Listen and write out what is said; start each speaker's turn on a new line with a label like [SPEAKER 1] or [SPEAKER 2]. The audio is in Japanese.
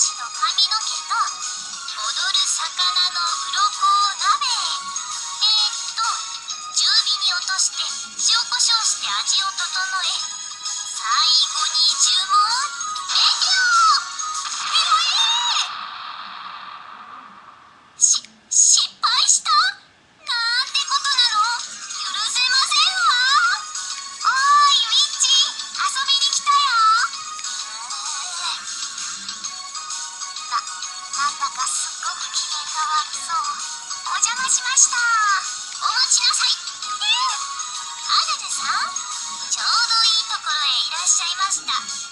[SPEAKER 1] しの髪の毛と踊る魚の鱗鍋。中火に落として塩コショウして味を整え、最後に注文メテオ。失敗したなんてことなの。許せませんわ。おーいミッチ、遊びに来たよ。なんだかすっごく機嫌が悪そう。お邪魔しました。お待ちなさい。アルルさん、ちょうどいいところへいらっしゃいました。